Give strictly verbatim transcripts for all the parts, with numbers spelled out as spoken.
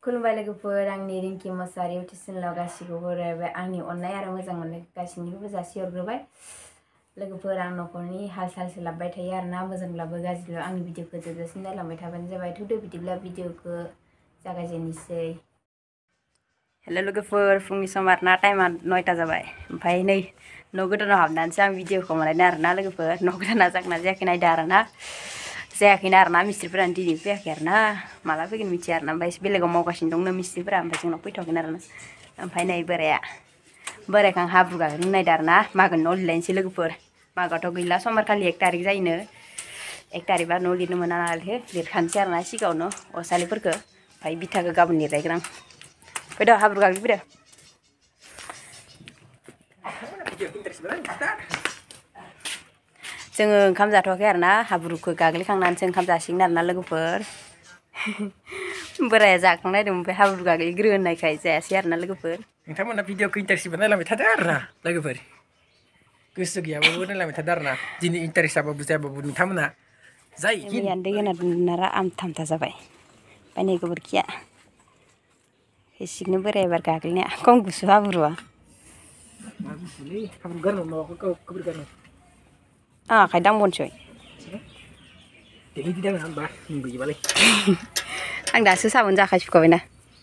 खुलुमबाय लोगोफोर आंनि रिंकि मोसाहारि इउटुब चेनेलाव गासिखौबो बरायबाय आंनि अननाय आरो मोजां मोननाय गासिनिखौबो जासिहरग्रोबाय लोगोफोर आं नखरनि हाल सालसो लाबोबाय थायो आरोना मोजांब्लाबो गाज्रिब्लाबो आंनि भिडिअखौ जोबजासिम नायलांबाय थाबानो जाबाय थौदो बिदिब्ला भिडिअखौ जागायजेननोसै। हेल' लोगोफोर फुंनि सम आरोना टाइमा नयथा जाबाय ओमफ्राय नै न' गोदानाव हाबनानैसो आं भिडिअखौ मोनलायदों आरोना लोगोफोर न' गोदाना जागोना जायाखै नायदो आरोना जायाखैना आरोना मिस्ट्रिफोरानो दिनै फैयाखै आरोना माला फैगोन मिथिया आरोना ओमफ्राय बेलेगाव मावगासिनो दंनो मिस्ट्रिफोरा ओमफ्राय जोंनाव फैथ'वाखै आरोना ओमफ्राय नै बोराया बोरायखौ आं हाब्रु गाग्लिनो नायदों आरोना मागोनि न' लिरलायनोसै लोगोफोर मागोआथ' गैला समबारखालि एक थारिक जायोनो एक थारिकबा न' लिरनो मोना नालाय लिरखानोसै आरोना सिगाङावनो असालिफोरखौ ओमफ्राय बिथाखौ गाबोन लिरलायगोन आं फैद' हाब्रु गाग्लिफैदो जोङो ओंखाम जाथ'वाखै आरोना हाब्रुखौ गाग्लिखांनानैसो ओंखाम जासिगोन आरोना लोगोफोर बोराया जाखांनायदों ओमफ्राय हाब्रु गाग्लिग्रो होननायखाय जायासै आरोना लोगोफोर नोंथांमोना भिडिअखौ इन्टारेस्टबो नायलांबाय थादो आरोना लोगोफोर गोसो गैयाबाबो नायलांबाय थादो आरोना दिनै इन्टारेस्ट जाबाबो जायाबाबो नोंथांमोना जाय मैयानो दै होना दोननारा आमथा आमथा जाबाय ओमफ्राय नै गोबोरखिया एसिगनो बोराय एबार गाग्लिनाया खम गुसु हाब्रुआ आं आखाइ दांबनोसै आं दासो साबोन आखाइ सुखाबायना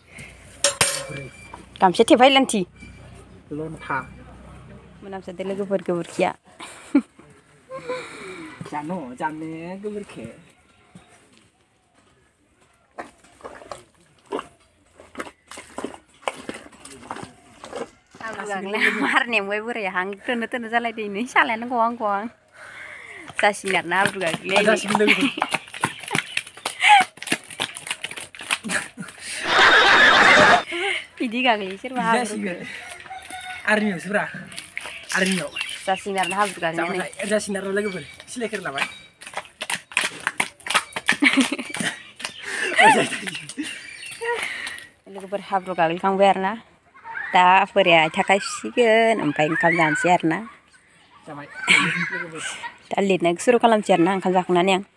गामसा थेफाय लान्थि लन्था मोनामसोदो लोगोफोर गोबोरखिया जानो जानो गोबोरखि मारनेमबाय बोराया हां थोनो थोनो जालायदों नै सालायानो गवां गवां जासिगोन आरोना हाब्रु गाग्लिलायनाय बिदि गाग्लियो सोरबा हाब्रुखौ आर्मियावसो ब्रा आर्मियाव जासिगोन आरोना हाब्रु गाग्लिनाय जासिगोन आरो लोगोफोर सिलायखोर लाबाय लोगोफोर हाब्रु गाग्लिखांबाय आरोना दा बोराया आथिं सुसिगोन ओमफ्राय ओंखाम जानोसै आरोना दा लिरनायखौ सुरु खालामसै आरोना ओंखाम जाखांनानै आं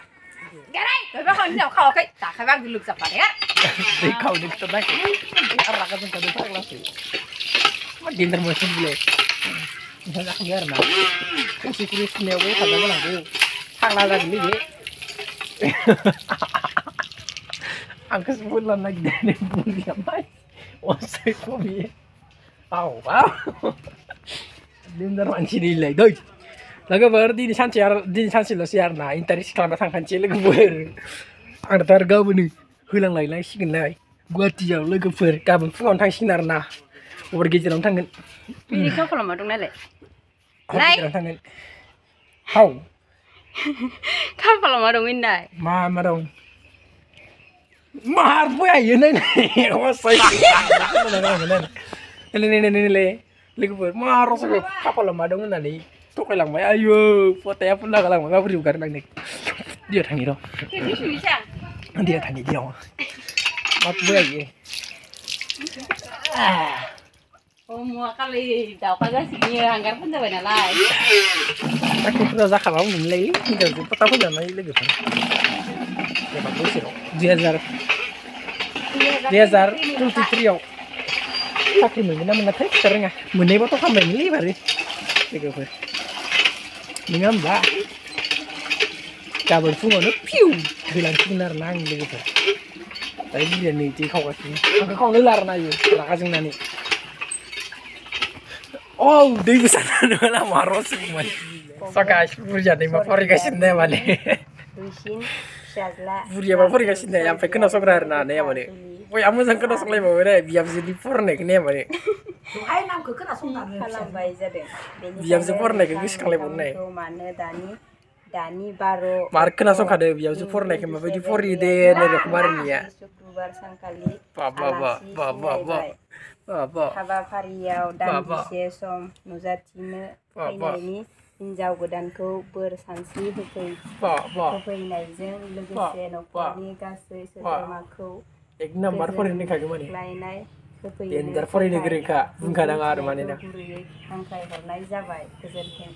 खावाखै जाखायबा आं गिलुग जाफादों दै खावनो खिथानाखै रागा जोंखादों फाग्लासो मा देन्जार मोनसे बिलाय ओंखाम जाखांबाय आरोना खुसि खुसि सुनायावबो हेफाजाब होनांगौ फाग्ला जागोनलै बे आंखौसो बोरला नागिरदों बुरियामाय अनसायथ' बियो औ औ देन्जार मानसि नैलाय दै लोगोफोर दिनै सानसे आरो दिनै सानसेल'सै आरोना इन्टारेस्ट खालामना थांखानोसै लोगोफोर आंथ' आरो गाबोनो होलांलायलायसिगोनलाय गुवाहाटियाव लोगोफोर गाबोन फुङावनो थांसिगोन आरोना हर गेजेरावनो थांगोन बिदि खाव खालामना दं नालाय हर गेजेरावनो थांगोन हाव खाव खालामना दं होननाय मा मा दं मार बोयायो नायनाय असाय नायनाय लोगोफोर मा रसखौ खाफालाव मा दं होननानै थगायलांबाय आयौ फटाया फुनला गालांबाय माबोरै हगारनांदों दैयाव थांनि र' दैयाव थांनि दैयाव मा बोयायो मुवा खालि दाउखा जासिगोन हांगार फोनजाबाय नालाय साख्रिफोरा जाखाबा मोनलाय हिनजावजों फटा फोनजानाय लोगोफोर एबा बोसोराव दुइ हाजार दुइ हाजार टुवेन्टिथ्रिआव साख्रि मोनगोन ना मोनाथाय खिथा रोङा मोननायबाथ' खालामबायमोनलै एबारो लोगोफोर नङा होमबा गाबोन फुङावनो फिउ होलांसिगोन आरोना आंनि लोगोफोर दायो बिलिया नै दै खावगासिनो आंखौ खावनो होला आरोना इयो रागा जोंनानै औ दैबो सारनानै होला मा रसमोन सकाश बुरजानै मा फरायगासिनो नाया माने बुरियाबा फरायगासिनो नाया ओमफ्राय खोनासंग्रा आरोना नाया माने बया मोजां खोनासंलायबावो रे बिहामजोनि फरायनायखौ नाया माने खालामबाय जादों बिहामजो फरायनायखौ गोसोखांलायबावनो नाय मानो दानि दानि बार' मार खोनासंखादो बिहामजो फरायनायखौ माबायदि फरायो दे होननाय रखम आरोनिया शुक्रुबार सानखालि बाबा आलासि सिनायबाय बाबा हाबाफारियाव दान्दिसे सम नुजाथिनो फैनायनि हिन्जाव गोदानखौ बोर सानस्रि होफैनायजों लोगोसे न'खरनि गासै सोद्रोमाखौ गोजोनग्लायनाय होफैनो थाखाय गुरैयै हांख्रायहरनाय जाबाय गोजोन्थों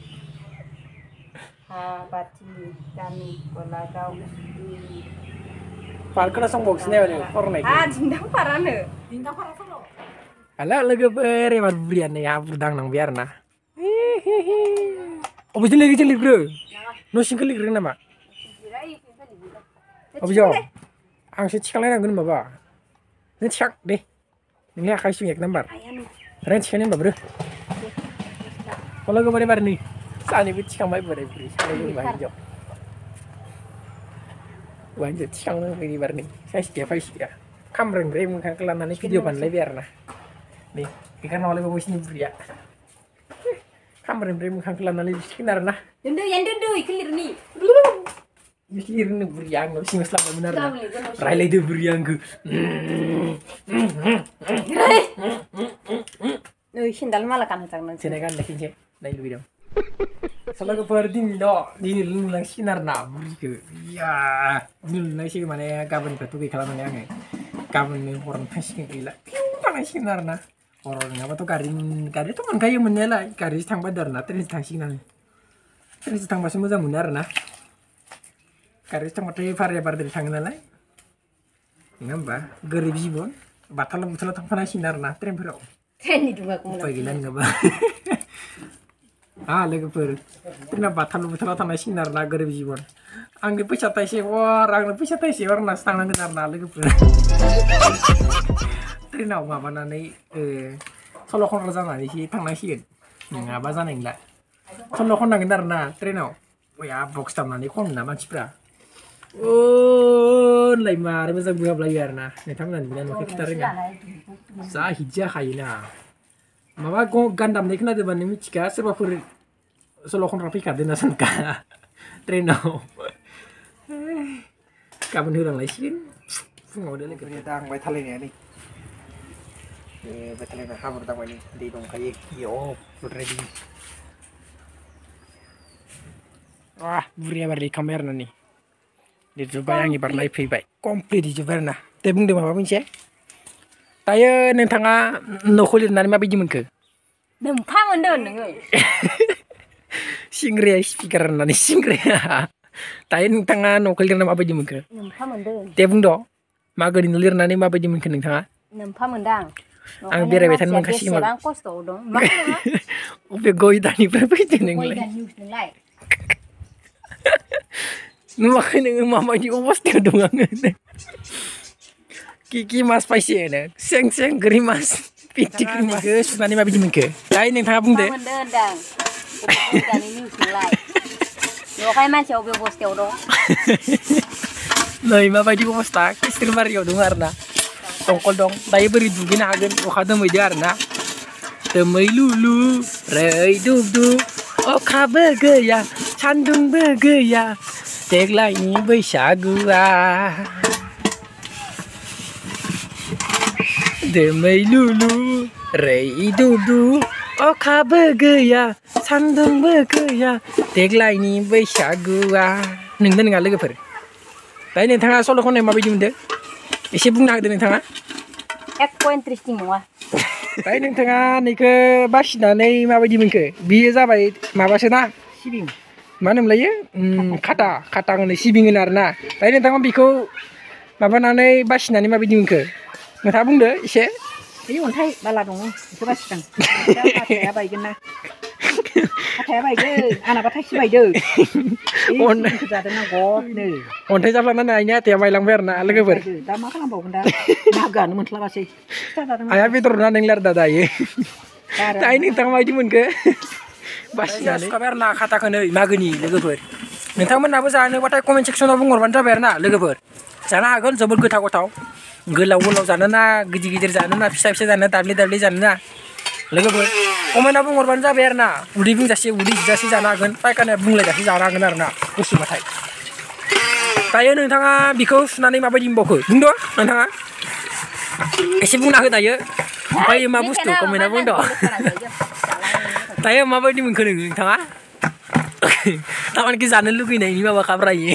हाबाथिलि गामि गलागाव Fal खोनासंबावगासिनो नो फरायनायखौ आ दिंदां फारानो हाला लोगोफोर एबार बुरियानो हाब्रु दांनांबाय आरोना अबेजों लिरगोन लिरग्रो न' सिंखौ लिरग्रो नामा अबेयाव आंसो थिखांलायनांगोन माबा नों थिखां दे नोंनि आखाइ सिं एक नाम्बार ओरैनो थिखांनो होनबा ब्रो लोगोफोर एबार नै सानैबो थिखांबाय बोराय बुरै सानैबो हौवा हिनजाव हौवा हिनजाव थिखांनो होबाय एबार नै साइस गैया फाइस गैया खामब्रेंब्रे मोखांखौ लानानै भिडिअ बानायलायबाय आरोना nih ikan oleh bawa sini buria kamar yang beremu kangklan nali sekitar nah dendo yang dendo ikhlir nih ikhlir nih buria nggak sih nggak selama benar nah rai itu buria nggak nih sindal malah kan hutang nanti sini kan lagi sih naik lebih dong soalnya keperdi nih do di lu lang sekitar nah buria ya dulu nasi kemana ya kapan betul kayak kalau mana yang kapan nih orang kasih gila tangan sekitar nah orang apa tuh karin karin tuh kan kayak menela karin tang badar na terus tang signal terus tang masih muda munar na karin tang mati varia bar dari tang nala ngamba garib jibon batal batal tang pana sinar na tren bro tren itu gak mulai pagilan ngaba ah lagi per tren batal batal tang sinar na garib jibon angge pecat taisi war angge pecat taisi war na stang nang na lagi per ट्रेनाव माबानानै सल' खनग्रा जानानै थांनांसिगोन नङाबा जानाय नंला सल' खननांगोन आरोना ट्रेनाव बया बक्स दामनानै खनो ना मानसिफ्रा ओ होनलाय मारै मोजां बुहाबलायो आरोना नोंथांमोना नुना नुवाखै खोथा रोङा जा हिट जाखायोना माबा गान दामनाय खोनादोंबानो मिथिखा सोरबाफोर सल' खनग्रा फैखादों ना सानखा ट्रेनाव गाबोन होलांलायसिगोन फुङाव लोगो दांबाय थालायनाया नै betul na habur tang wali di dong kayak yo ready wah buria bar di kamera nih di coba yang ibar live faibai komplit di coba na teh bung de maba moनसे dayo नोंथाङा न'खौ लिरनानै माबायदि मोनखो नोंफा मोनदों नोङो सिंग्राया speaker होननानै सिंग्राया dayo नोंथाङा न'खौ लिरनानै माबायदि मोनखो नोंफा मोनदों teh bung do मागोनि न' लिरनानै माबायदि मोनखो नोंथाङा नोंफा मोनदां आं बेरायबाय थानो मोनखासिगोन बेसेबां खस्थ'आव दं मा अबे गयदानिफ्राय फैदों नोंलाय गयदान निउस नोंलाय नुवाखै नोङो माबायदि अबस्थायाव दं आङो कि मास पाइसे होनो सें सें गोरि मास फिथिख्रि मोनखो सुनानै माबायदि मोनखो दायो नोंथाङा बुंदो मोनदों होनदां गयदानि निउस नोंलाय बेवहाय मानसिया अबे अबस्थायाव दं नै माबायदि अबस्था खिस्रिबारियाव दं आरोना दंखल दं दायो बोरै दुगैनो हागोन अखा दोमैदो आरोना दोमैलुलु रैदुब दुब अखाबो गैया सान्दुंबो गैया देग्लायनि बैसागुआ दोमैलुलु रैदुब दुब अखाबो गैया सान्दुंबो गैया देग्लायनि बैसागुआ नोंना नङा लोगोफोर दायो नोंथाङा सल' खननाय माबायदि मोनदों एसे बुंना होदो नोंथाङा एक इन्टारेस्टिं नङा दायो नोंथाङा नैखौ बासिनानै माबायदि मोनखो बियो जाबाय माबासो ना सिबिं मा होनोमोनलायो खाटा खाटा होनो सिबिं होनो आरोना दायो नोंथाङा बेखौ माबानानै बासिनानै माबायदि मोनखो नोंथाङा बुंदो एसे बे अन्थाइ बाला दङ बेखौ बासिदां हाथाया बायगोन ना हाथाया बायगोन आंनाबा थाइसे बायदो जादों ना गदनो अन्थाइ जाफ्लानानै आइनि हाथाया बायलांबाय आरोना लोगोफोर दा मा खालामबावगोन दा नागानो मोनस्लाबासै आइया बेदर ना नोंलार दा दायो दायो नोंथाङा माबायदि मोनखो बासिनानै सुखाबाय आरोना खाटाखौ नै मागोनि लोगोफोर नोंथांमोनहाबो जानोबाथाय कमेन्ट सेक्सनाव बुंहरबानो जाबाय आरोना लोगोफोर जानो हागोन जोबोद गोथाव गोथाव गोलाव गोलाव जानो ना गिदिर गिदिर जानो ना फिसा फिसा जानो दाब्ले दाब्ले जानो ना लोगोफोर कमेन्टआव बुंहरबानो जाबाय आरोना उदै बुंजासे उदै जिजासे जानो हागोन पायखानाया बुंलायजासे जानो हागोन आरोना गुसुबाथाय दायो नोंथाङा बेखौ सुनानै माबायदि मोनबावखो बुंद' नोंथाङा एसे बुंना हो दायो ओमफ्राय मा बुस्थु कमेन्टआव बुंद' दायो माबायदि मोनखो नोंथाङा थारमाने जानो लुगैनायनि माबा खाब्रायो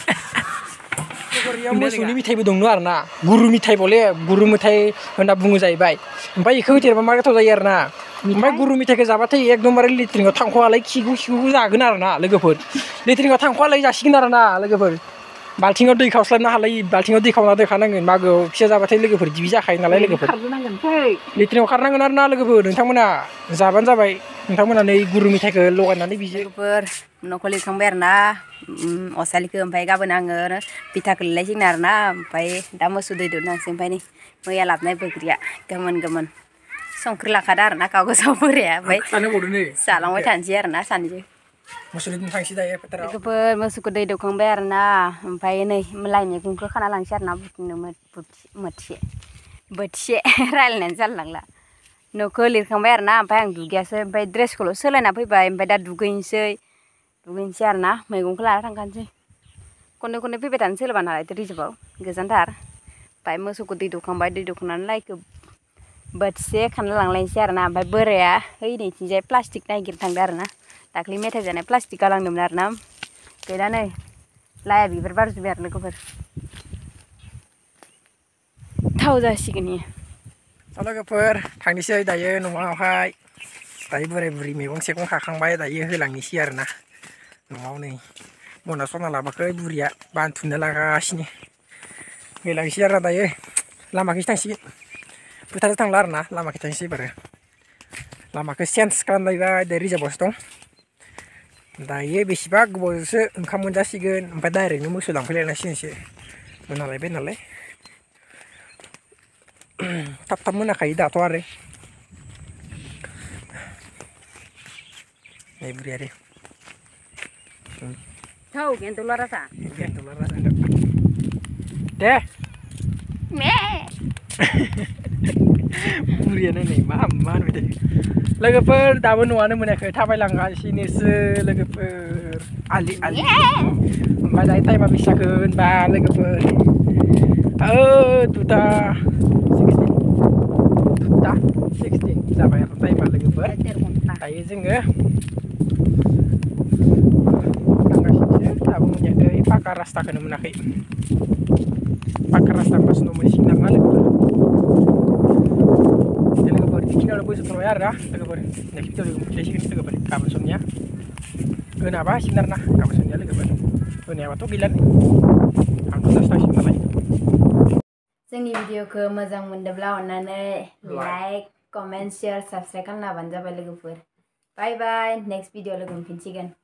मोसौनि मिथाइबो दङ आरोना गुरु मिथाइ बले गुरु मिथाइ होनना बुङो जाहैबाय ओमफ्राय बेखौ होदेरबा मा गोथाव जायो आरोना ओमफ्राय गुरु मिथाइखौ जाबाथाय एकदमबारे लेट्रिनाव थांख'वालाय खिगु खिगु जागोन आरोना लोगोफोर लेट्रिनाव थांख'वालाय जासिगोन आरोना लोगोफोर बाल्थिङाव दै खावस्लाबनो हालायि बाल्थिङाव दै खावना दोनखानांगोन मागोआव फिसा जाबाथाय लोगोफोर गिबि जाखायो नालाय लोगोफोर खारबोनांगोन फै लेट्रिनाव खारनांगोन आरो ना लोगोफोर नोंथांमोना जाबानो जाबाय नोंथांमोना नै गुरु मेथाइखौ लगायनानै बिजो लोगोफोर न'खौ लिरखांबाय आरो ना असालिखौ ओमफ्राय गाबोन आङो बिथाखौ लिरलायसिगोन आरो ना ओमफ्राय दा मोसौ दै दौनांसै ओमफ्राय नै मैया लाबोनाय बैग्रिया गोमोन गोमोन संख्रि लाखादो आरो ना कागजाव बोराया ओमफ्राय जालांबाय थानोसै आरो ना सानैजों मोसौजों थांसै दायो फोथाराव लोगोफोर मोसौखौ दै दौखांबाय आरो ना ओमफ्राय नै लाइ मैगंखौ खाना लांसै आरो ना बुथुमनो मोथिसे बोथिसे रायलायनानै जालायलांला न'खौ लिरखांबाय आरो ना ओमफ्राय आं दुगैयासै ओमफ्राय ड्रेसखौल' सोलायना फैबाय ओमफ्राय दा दुगैनोसै दुगैनोसै आरो ना मैगंखौ लाना थांखानोसै खननै खननै फैबाय थानो सोलाबा नालाय रिजार्भआव गोजानथार ओमफ्राय मोसौखौ दै दौखांबाय दै दौखांनानै लाइखौ बोथिसे खाना लांलायनोसै आरो ना ओमफ्राय बोराया ओइ नैथिंजाय प्लास्टिक नागिरनो थांदो आरो ना दाख्लै मेथाइ जानाय प्लास्टिक गालांदोंमोन आरो ना गैला नै लाइया बिबार बारजोब्बाय आरो लोगोफोर थाव जासिगोन इयो लोगोफोर थांनोसै दायो न'आवहाय दायो बोराय बुरि मैगं सेगं खाखांबाय दायो होलांनोसै आरो ना न'आव नै मना सना लाबाखै बुरिया बानथुमनो लागासिनो होलांसै आरो दायो लामाखैसो थांसिगोन फोथाराव थांला आरो ना लामाखै थांसै एबारो लामाखौ चेन्ज खालामलायबाय दा रिजार्भआवसो दं दायो बेसेबा गोबावजोंसो ओंखाम मोनजासिगोन ओमफ्राय डाइरेक्टनो मोसौ लांफैलायनांसिगोनसो मोनालायबाय नालाय थाब थाब मोनाखायो दाथ' आरो नै बुरिया थाव गेन्दुला राजा दे मे बुरियानो नै मा मा होनबाय थायो लोगोफोर दाबो न'आनो मोनाखै थाबायलांगासिनोसो लोगोफोर आलि आलि ओमफ्राय दायो टाइमा बेसे जाखो होनबा लोगोफोर ओ दुथा सिक्सटिन दुथा सिक्सटिन जाबाय आरो टाइमा लोगोफोर दायो जोङो थांगासिनोसो दाबो मोनाखै पाका रास्ताखौनो मोनाखै पाका रास्ता होनबासो न' मोनहैसिगोन आरो ना लोगोफोर लोगोफोर बेखिनियावनो बोजोबथ'बाय आरो ना लोगोफोर नेक्स्ट भिडिअ लोगो मोनलायसिगोन लोगोफोर गाबोन समनिया होनाबा हासिगोन आरो ना गाबोन समनिया लोगोफोर होनायाबाथ' गैलानो आंथ' दासो थांसिगोन नालाय जोंनि भिडिअखौ मोजां मोनदोंब्ला अननानै लाइक कमेन्ट शेयार साबसक्राइब खालामना होबानो जाबाय लोगोफोर बाय बाय नेक्स्ट भिडिअ लोगो मोनफिनसिगोन